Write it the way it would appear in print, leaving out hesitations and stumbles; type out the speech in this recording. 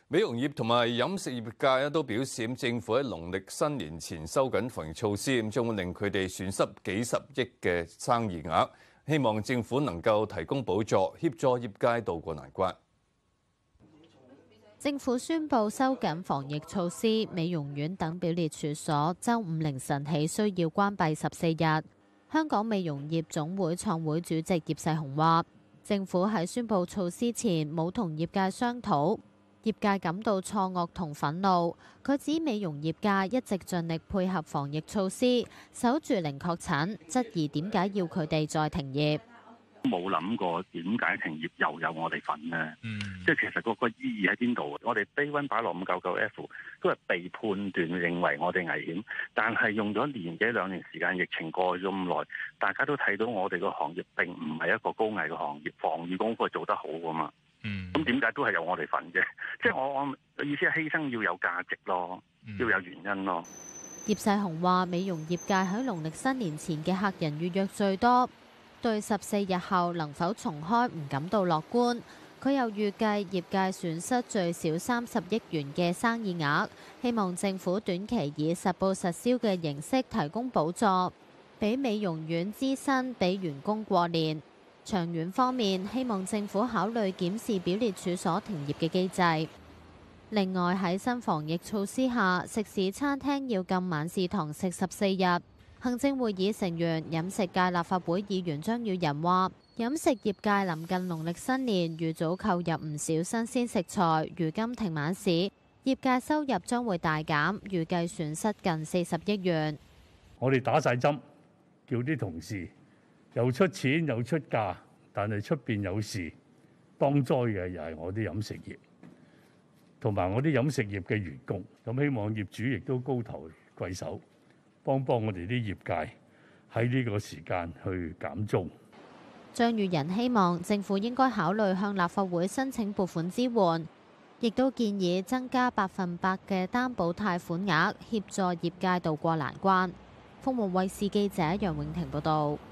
美容業同埋飲食業界都表示，政府喺農曆新年前收緊防疫措施，將會令佢哋損失幾十億嘅生意額。希望政府能夠提供補助，協助業界渡過難關。 政府宣布收緊防疫措施，美容院等表列處所週五凌晨起需要關閉14日。香港美容業總會創會主席葉世雄話，政府喺宣布措施前冇同業界商討。業界感到錯愕同憤怒，佢指美容業界一直盡力配合防疫措施，守住零確診，質疑點解要佢哋再停業。 冇諗過點解停業又有我哋份呢？即係其實個意義喺邊度？我哋低溫擺落599F 都係被判斷認為我哋危險，但係用咗年幾兩年時間，疫情過咗咁耐，大家都睇到我哋個行業並唔係一個高危嘅行業，防禦功夫係做得好噶嘛。咁點解都係有我哋份嘅？即係我意思係犧牲要有價值咯，要有原因咯。 葉世雄話：美容業界喺農曆新年前嘅客人預約最多，對14日後能否重開唔感到樂觀。佢又預計業界損失最少30億元嘅生意額，希望政府短期以實報實銷嘅形式提供補助，俾美容院資薪俾員工過年。長遠方面，希望政府考慮檢視表列處所停業嘅機制。另外喺新防疫措施下，食肆餐廳要禁晚市堂食14日。行政會議成員、飲食界立法會議員張宇人話：飲食業界臨近農曆新年，預早購入唔少新鮮食材，如今停晚市，業界收入將會大減，預計損失近40億元。 我哋打晒針，叫啲同事又出錢又出價，但係出邊有事，當災嘅又係我啲飲食業，同埋我啲飲食業嘅員工。咁希望業主亦都高抬貴手，幫我哋啲業界喺呢個時間去減租。 張宇人希望政府應該考慮向立法會申請撥款支援，亦都建議增加100%嘅擔保貸款額，協助業界渡過難關。鳳凰衛視記者楊永婷報導。